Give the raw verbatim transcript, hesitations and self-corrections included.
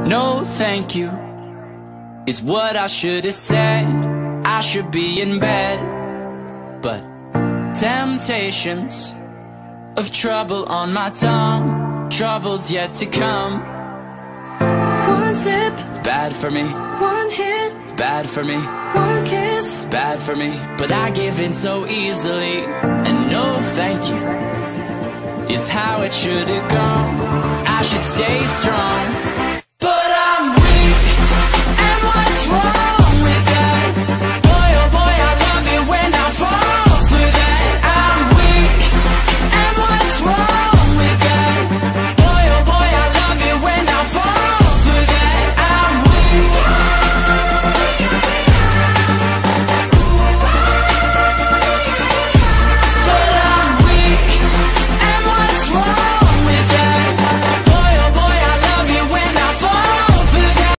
No thank you is what I should have said. I should be in bed, but temptations of trouble on my tongue, trouble's yet to come. One sip, bad for me. One hit, bad for me. One kiss, bad for me. But I give in so easily, and no thank you is how it should have gone. I should stay strong,